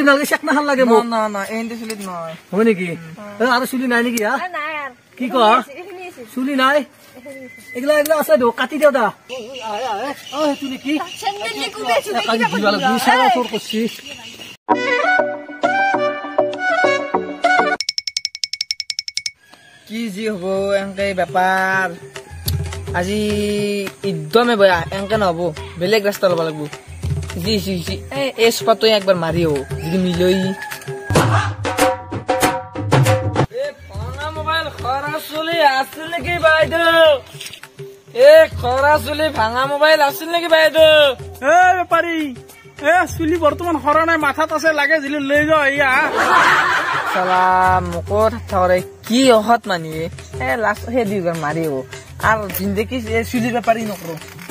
নালাগে চেক না লাগে মোক না না এন্ডে চুলিত নহয় হয় নেকি আর চুলি নাই নেকি হা নাই আর কি কহ চুলি নাই এগুলা এগুলা আছে দো কাটি দিও দা ও হেতু নেকি সেন্ডেল নি কুবে চুলি কাটি দিবা লাগি সারা তোর করছি কি জি হব এনকে ব্যাপার আজি একদমে বয়া এনকে নহব বেলেগ রাস্তা লব লাগব জি জি জি এই স্পট একবার মারি হব যদি মিলই মোবাইল খরা চুলি আছিল নেকি বাইদেউ খরা চুলি ভাঙা মোবাইল আছিল নেকি বাইদেউ বেপাৰী চুলি বৰ্তমান খৰা নাই মাথাত আছে লাগে জিলি লৈ যাও এয়া সালাম মোকো থাকৰে কি অহত মানিয়ে লাষ্ট সেই দুইবাৰ মাৰি হব আর জিন্দগি চুলি ব্যাপারই নকরো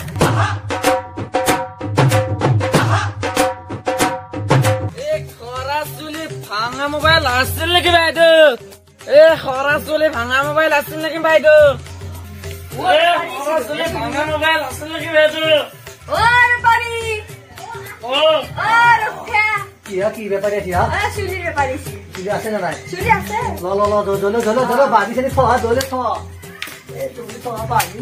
খরা চুলি ভাঙা মোবাইল আছিল নাকি বাইদেউ খরা চুলি ভাঙা মোবাইল আছিল নাকি বাইদেউ খরা চুলি ভাঙা মোবাইল আছিল নাকি বাইদেউ বেপারি রক্ষা কি ব্যাপারে দিয়া চুলি বেপারি চুলি আছে না নাই চুলি আছে ল ল ল দলে দলে দলে বাড়ি ছেড়ে থা দলে থা তুমি তো বাড়ি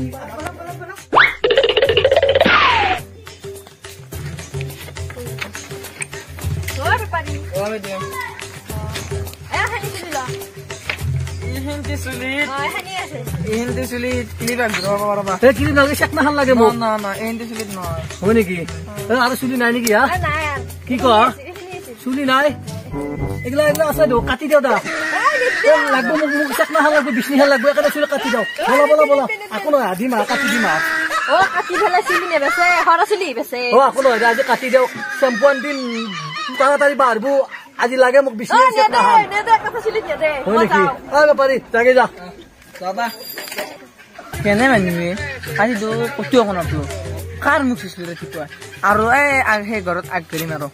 বেপারি ওরে দিও হানি চুলি ল ইহেন্তি চুলি হানি আছে ইহেন্তি চুলি ক্লিপ বাবা বাবা কি নালাগে চেক না লাগে মোক না না ইহেন্তি চুলিত নহয় হয় নেকি আর চুলি নাই নেকি হা নাই আর কি কহ চুলি নাই এগুলা এগুলা আছে দো কাটি দিও দা লাগবো মোক মোক চেক না লাগবো বিছনি লাগবো এখানে চুলি কাটি দাও বলা বলা বলা আকো নয় আদি মা কাটি দিমা ও কাটি ফেলে চুলি নে বেছে হরা চুলি বেছে ও আকো নয় আজি কাটি দিও শ্যাম্পু আনদিন তাড়াতাড়ি বাড়বো আজি লাগে মোক বিছনি চেক না নে দে কথা চুলি নে দে হয় নেকি ব্যাপারি জাগে যা দাদা কেনে মানিবি আজি তো কটি অকণত লো কাৰ মুখ চুচলি ৰাতিপুৱা আৰু সেই ঘৰত আগ ধৰিম আৰু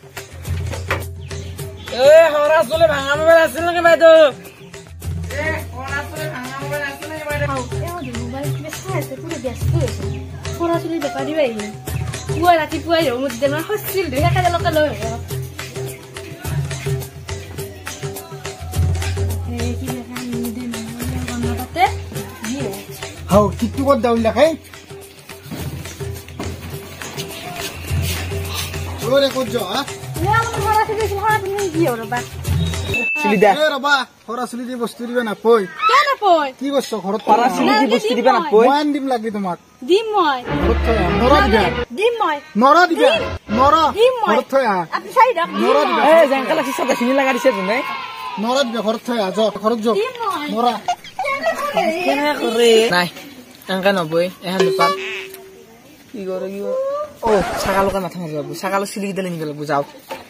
হৰা চুলি ভাঙা মোবাইল আছিল নেকি বাইদেউ মোবাইল কিবা চাই আছে পুরো ব্যস্ত হয়েছে হরা চুলি বেপারি বাই পুয়া রাতিপুৱাই মোৰ দেনৰ হস্ছিল দুই হেকা লকা লৈ হাও কিটু কত দাউল দেখাই ওরে কত যা চুলি দে ৰবা খৰা চুলি দি বস্তু দিবা নাপই কি বস্তু ঘৰত হৰা চুলি দি বস্তু দিবা নাপই মই দিম লাগি তোমাক দিম মই নৰা দিবা দিম মই নৰা দিবা নৰা দিম মই ঘৰত থৈ আহ আপনি চাই দাও নৰা দিবা জেংকা লাগি সব চিনি লাগা দিছে তুমি নৰা দিবা ঘৰত থৈ আহ ঘৰত যা দিম মই নৰা কেনে কৰে নাই এংকা নবই এহান বেপাৰ কি কৰে কি ও ছাগালকে মাথা মাৰি যাব ছাগাল চুলি দিলে নিব লাগব যাও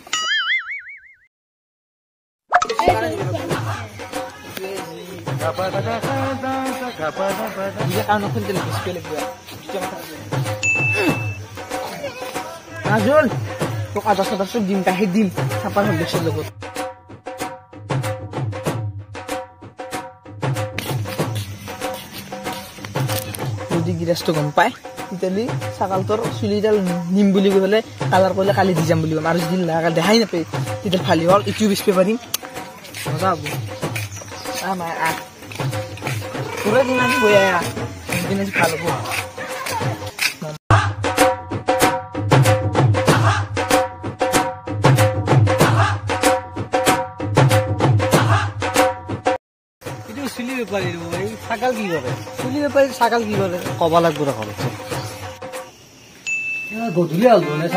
Azul, kok ada diim kahe diim, kapan habis sebelum যদি গিরাসটো গম পায় তেতিয়ালি ছাগালটোৰ চুলিডাল নিম বুলি ক'লে কালাৰ কৰিলে কালি দি যাম বুলি ক'ম আৰু যদি লাগাল দেখাই নাপায় তেতিয়া ফালি হ'ল ইটো বেচিব পাৰিম মজা হ'ব আমাৰ পুৰা দিন আজি বৈ আয়া দিন আজি ভাল হ'ব চুলি বেপাৰী ছাগাল কি কৰে চুলি বেপাৰী ছাগাল কি কৰে কব লাগব ঘৰত গধূলি আলব নে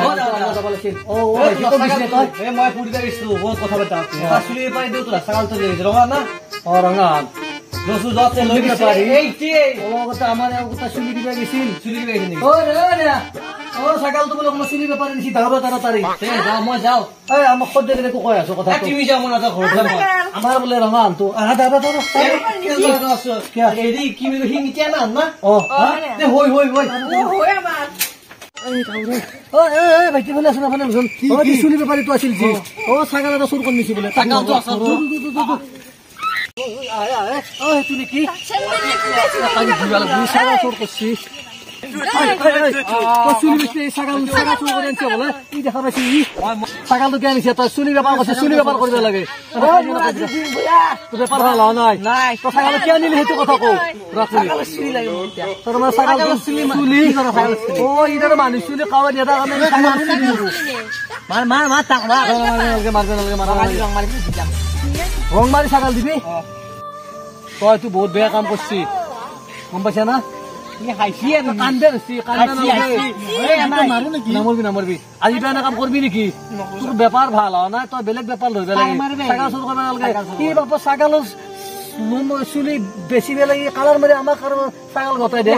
মই ফুৰিব গৈছিলো বহুত কথা পাতা চুলি বেপাৰী দিও তোৰ ছাগালটো ৰঙা না ৰঙা দসু দতে লৈ বেপাৰী কথা আমাৰ কথা চুলি দিবা গৈছিল চুলি দিবা গৈছিল ছাগালটো বোলে কোনো চুলি বেপাৰী নিচি ধাৰ তাড়াতাড়ি যাওঁ মই যাওঁ আমাক সদ্য একো কৈ আছো কথা তুমি যাওঁ না ঘৰত আমাৰ বোলে ৰঙা আনটো চুলি বেপাৰীটো আছিল ছাগাল এটা চুৰ কৰি নিছি বোলে সেইটো নেকি চুৰ কৰিছি চুলি বেছি ছাগাল চুৰ কৰি আনিছে বোলে ই দেখা পাইছে ই ছাগালটো কিয় আনিছে তই চুলি বেপাৰ কৰিছে চুলি বেপাৰ কৰিব লাগে বেপাৰ ভাল হোৱা নাই তই ছাগাল কিয় আনিলি সেইটো কথা কওঁ তোমাৰ ছাগালটো চুলি অ ইটাৰ মানুহ চুলি কাৱা দিয়া কাৰণে ৰং মাৰি ছাগাল দিবি তই তো বহুত বেয়া কাম কৰছি গম পাইছা না নামৰবি আজি বেয়া কাম কৰবি নেকি তোৰ বেপাৰ ভাল হোৱা নাই তই বেলেগ বেপাৰ লৈ পেলাই ছাগাল চুৰ কৰিব নালাগে কি বাপা ছাগালৰ চুলি বেছি বেলেগ কালাৰ মাৰি আমাক ছাগাল গতাই দে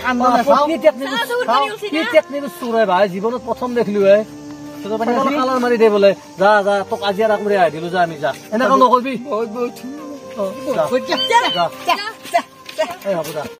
চুৰাই ভাই জীৱনত প্ৰথম দেখিলো কালাৰ মাৰি দে বোলে যা যা তোক আজি আৰু আহি দিলো যা আমি যা এনেকুৱা নকৰবি